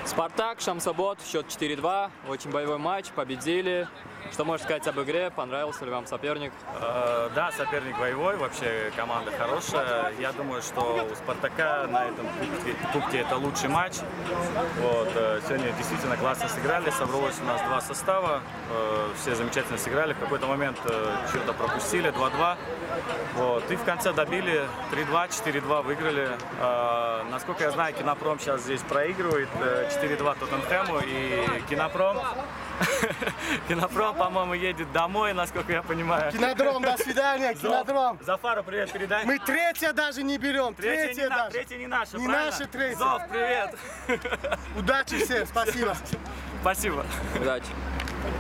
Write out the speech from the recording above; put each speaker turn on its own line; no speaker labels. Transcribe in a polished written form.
Спартак, Шамсабот, счет 4-2, очень боевой матч, победили. Что можешь сказать об игре? Понравился ли вам соперник?
Да, соперник боевой, вообще команда хорошая. Я думаю, что у Спартака на этом кубке это лучший матч. Вот, сегодня действительно классно сыграли, собралось у нас два состава, все замечательно сыграли. В какой-то момент что-то пропустили, 2-2. Вот, и в конце добили 3-2, 4-2 выиграли. Насколько я знаю, Кинопром сейчас здесь проигрывает 4-2 Тоттенхэму, и Кинопром, по-моему, едет домой, насколько я понимаю.
Кинодром, до свидания, Кинодром.
Зафару привет передай.
Мы третье даже не берем, третье даже.
Третья не наша,
Не
правильно?
наша третья.
Зов, привет.
Удачи всем, спасибо.
Спасибо.
Удачи.